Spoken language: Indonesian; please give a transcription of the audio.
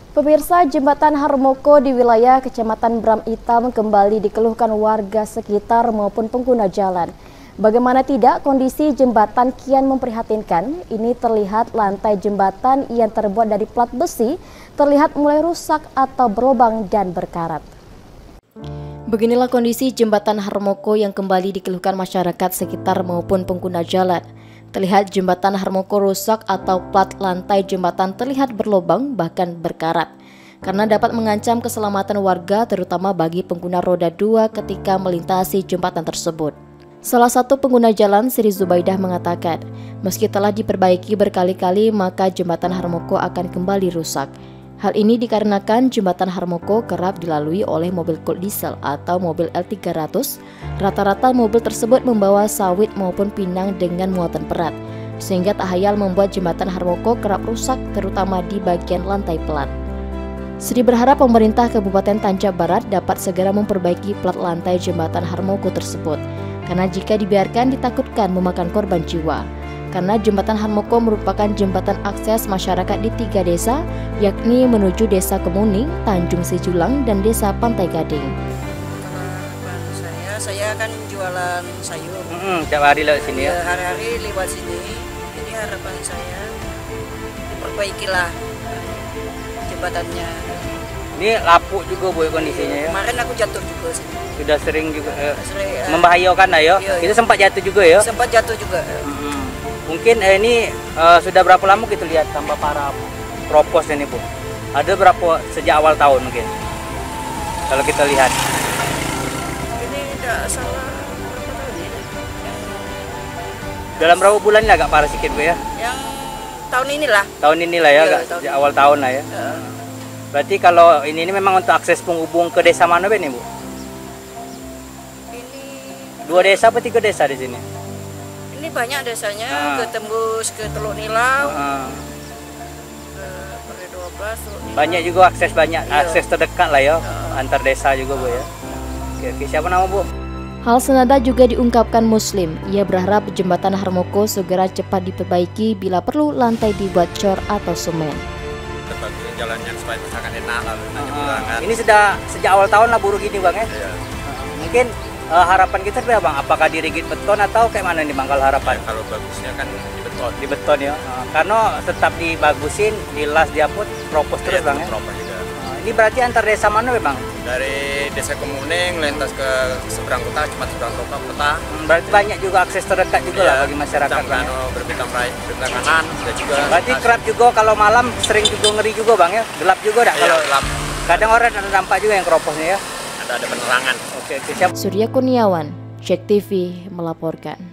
Pemirsa, jembatan Harmoko di wilayah Kecamatan Bram Hitam kembali dikeluhkan warga sekitar maupun pengguna jalan. Bagaimana tidak, kondisi jembatan kian memprihatinkan. Ini terlihat lantai jembatan yang terbuat dari plat besi terlihat mulai rusak atau berlubang dan berkarat. Beginilah kondisi jembatan Harmoko yang kembali dikeluhkan masyarakat sekitar maupun pengguna jalan. Terlihat jembatan Harmoko rusak atau plat lantai jembatan terlihat berlubang bahkan berkarat. Karena dapat mengancam keselamatan warga terutama bagi pengguna roda 2 ketika melintasi jembatan tersebut. Salah satu pengguna jalan, Sri Zubaidah, mengatakan, meski telah diperbaiki berkali-kali maka jembatan Harmoko akan kembali rusak. Hal ini dikarenakan jembatan Harmoko kerap dilalui oleh mobil cold diesel atau mobil L300. Rata-rata mobil tersebut membawa sawit maupun pinang dengan muatan berat, sehingga tak hayal membuat jembatan Harmoko kerap rusak terutama di bagian lantai plat. Sri berharap pemerintah Kabupaten Tanjab Barat dapat segera memperbaiki plat lantai jembatan Harmoko tersebut, karena jika dibiarkan ditakutkan memakan korban jiwa. Karena jembatan Harmoko merupakan jembatan akses masyarakat di 3 desa, yakni menuju Desa Kemuning, Tanjung Sijulang, dan Desa Pantai Gading. Saya kan jualan sayur. Tiap hari lewat sini ya? Hari-hari lewat sini. Jadi harapan saya diperbaikilah jembatannya. Ini lapuk juga Bu kondisinya ya? Kemarin aku jatuh juga sini. Sudah sering juga Sering, membahayakan lah ya? Iya. Kita sempat jatuh juga ya? Sempat jatuh juga. Mungkin ini sudah berapa lama kita lihat tambah parah propos ini Bu? Ada berapa sejak awal tahun mungkin? Kalau kita lihat. Ini tidak salah berapa tahun ini? Dalam berapa bulan ini agak parah sedikit Bu ya? Yang tahun inilah. Tahun inilah ya, Iya, agak sejak awal tahun lah ya. Berarti kalau ini memang untuk akses penghubung ke desa mana ini Bu? Ini 2 desa apa 3 desa di sini? Ini banyak desanya, ke tembus ke Teluk Nilau, ke Peri 12, Teluk Nilau. Banyak juga akses, akses terdekat lah ya, antar desa juga Bu ya. Oke, siapa nama Bu? Hal senada juga diungkapkan Muslim. Ia berharap jembatan Harmoko segera cepat diperbaiki bila perlu lantai dibuat cor atau semen. Terbagus jalannya supaya masyarakat enak lalu Ini sudah sejak awal tahun lah buruk ini Bang ya? Iya. Mungkin harapan kita berapa Bang? Apakah dirigit beton atau kayak mana nih Bang kalau harapan? Kalau bagusnya kan di beton. Di beton ya? Karena tetap dibagusin, dilas, diaput, propos terus Bang ya? Propos juga. Ini berarti antar desa mana Bang? Dari Desa Kemuning, lintas ke seberang kota, cuma seberang kota. Berarti banyak juga akses terdekat juga lah bagi masyarakat Bang ya? Berbintang kanan, ada juga. Berarti kerap juga kalau malam sering juga ngeri juga Bang ya? Gelap juga dah Iya, kalau gelap. Kadang orang ada dampak juga yang keroposnya ya? Ada penerangan. Oke, siap. Surya Kurniawan, JEK TV melaporkan.